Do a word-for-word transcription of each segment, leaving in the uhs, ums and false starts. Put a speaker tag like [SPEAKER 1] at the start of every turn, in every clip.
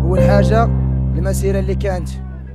[SPEAKER 1] اول حاجه المسيره اللي كانت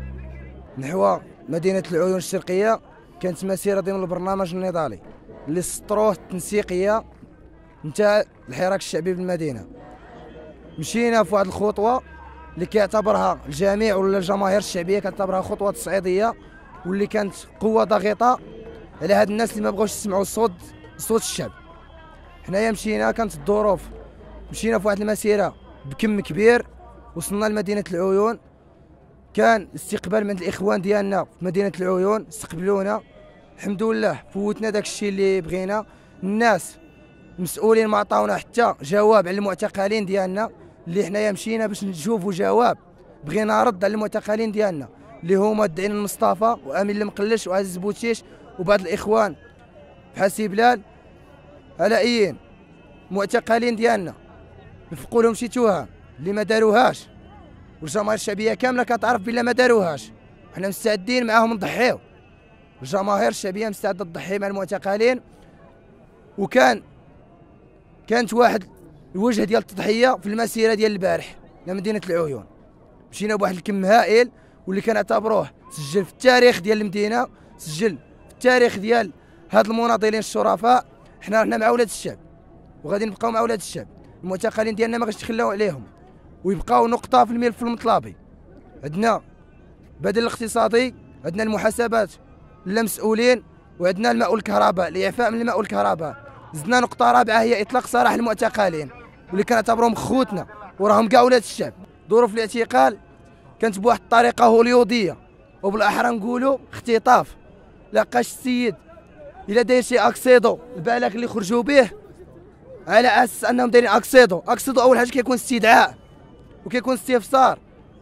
[SPEAKER 1] نحو مدينه العيون الشرقيه كانت مسيره ضمن البرنامج النضالي اللي سطروه التنسيقيه نتاع الحراك الشعبي بالمدينه. مشينا في واحد الخطوه اللي كيعتبرها الجميع ولا الجماهير الشعبيه كتعتبرها خطوه تصعيديه، واللي كانت قوه ضاغطه على هاد الناس اللي ما بغاوش يسمعوا الصوت صوت الشعب. حنايا مشينا كانت الظروف، مشينا في واحد المسيره بكم كبير، وصلنا لمدينه العيون. كان استقبال من الاخوان ديالنا في مدينه العيون، استقبلونا الحمد لله، فوتنا داك الشيء اللي بغينا. الناس المسؤولين ما عطاونا حتى جواب على المعتقلين ديالنا، اللي حنايا مشينا باش نشوفوا جواب، بغينا رد على المعتقلين ديالنا اللي هما الدعين المصطفى وامين المقلش وعزيز بوتشيش وبعض الاخوان بحال سي بلال علاءين. المعتقلين ديالنا نفقوا لهم شي تهم اللي ما داروهاش، والجماهير الشعبيه كامله كتعرف بلا ما داروهاش. حنا مستعدين معاهم نضحيو، الجماهير الشعبيه مستعده تضحي مع المعتقلين. وكان كانت واحد الوجه ديال التضحيه في المسيره ديال البارح لمدينه العيون. مشينا بواحد الكم هائل واللي كنعتبروه سجل في التاريخ ديال المدينه، سجل في التاريخ ديال هاد المناضلين الشرفاء. حنا رحنا مع ولاد الشعب وغادي نبقاو مع ولاد الشعب. المعتقلين ديالنا ما غاديش نتخلاو عليهم ويبقاو نقطه في الملف المطلبي. عندنا بدل الاقتصادي، عندنا المحاسبات للمسؤولين، وعندنا الماء والكهرباء، الاعفاء من الماء والكهرباء. زدنا نقطه رابعه هي اطلاق سراح المعتقلين واللي كنعتبروهم خوتنا وراهم كاع ولاد الشعب. ظروف الاعتقال كانت بواحد الطريقه هوليوديه، وبالاحرى نقولوا اختطاف. لقاش السيد الا داير شي اكسيدو البلاغ اللي خرجوا به على اساس انهم دايرين اكسيدو. اكسيدو اول حاجه كيكون استدعاء وكيكون استفسار،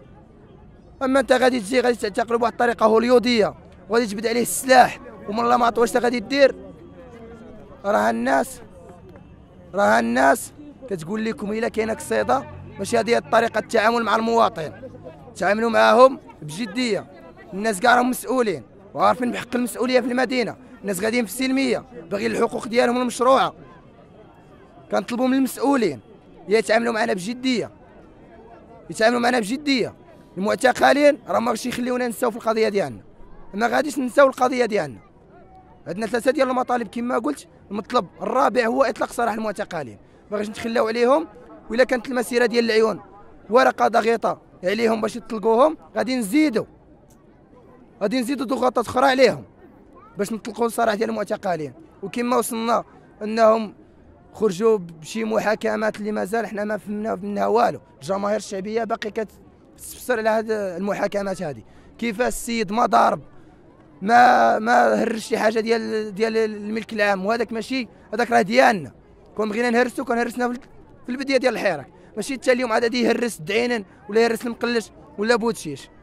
[SPEAKER 1] اما انت غادي تجي غادي تعتقلوا بواحد الطريقه هوليوديه وغادي تبدا عليه السلاح ومن الله ما عطوش غادي دير. راه الناس راه الناس كتقول لكم الا كاينه قصيده ماشي هذه طريقه التعامل مع المواطن. تعاملوا معاهم بجديه. الناس كاع راهم مسؤولين وعارفين بحق المسؤوليه في المدينه. الناس غاديين في السلميه باغيين الحقوق ديالهم المشروعه. كنطلبوا من المسؤولين يتعاملوا معنا بجديه، يتعاملوا معنا بجديه. المعتقلين راه ما غاديش يخليونا نساو في القضيه ديالنا، ما غاديش نساو القضيه ديالنا. عندنا ثلاثه ديال المطالب كما قلت. المطلب الرابع هو اطلاق سراح المعتقلين، ما غاديش نتخلاو عليهم. وإلا كانت المسيره ديال العيون ورقه ضغيطه عليهم باش يطلقوهم، غادي نزيدوا غادي نزيدوا ضغوطات اخرى عليهم باش نطلقوا السراح ديال المعتقلين. وكما وصلنا انهم خرجوا بشي محاكمات اللي مازال حنا ما فهمنا منها والو. الجماهير الشعبيه باقي كتستفسر على هذه المحاكمات هذه، كيفاش السيد ما ضارب ما ما هرش شي حاجه ديال ديال الملك العام، وهذاك ماشي، هذاك راه ديالنا. كون بغينا نهرسو كنهرسنا في البدايه ديال الحراك، ماشي حتى اليوم عاد غادي يهرس دعينن ولا يهرس المقلش ولا بوتشيش.